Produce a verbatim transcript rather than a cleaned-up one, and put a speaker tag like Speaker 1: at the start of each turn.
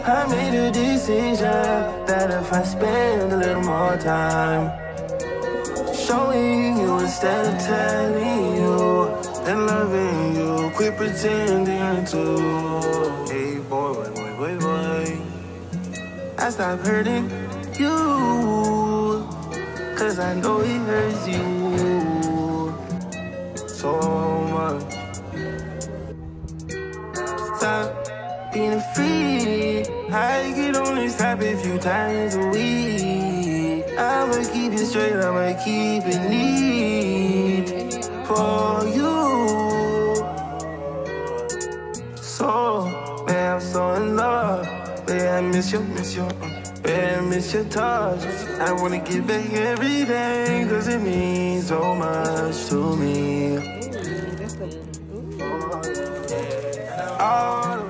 Speaker 1: I made a decision that if I spend a little more time showing you instead of telling you and loving you, quit pretending to. Hey boy, boy, boy, boy, boy, I stopped hurting you, cause I know it hurts you so much. Stop being free. I can only stop a few times a week. I'ma keep it straight, I'ma keep it neat for you. So, man, I'm so in love. Man, I miss you, miss you. Man, I miss your touch. I wanna get back every day, cause it means so much to me. All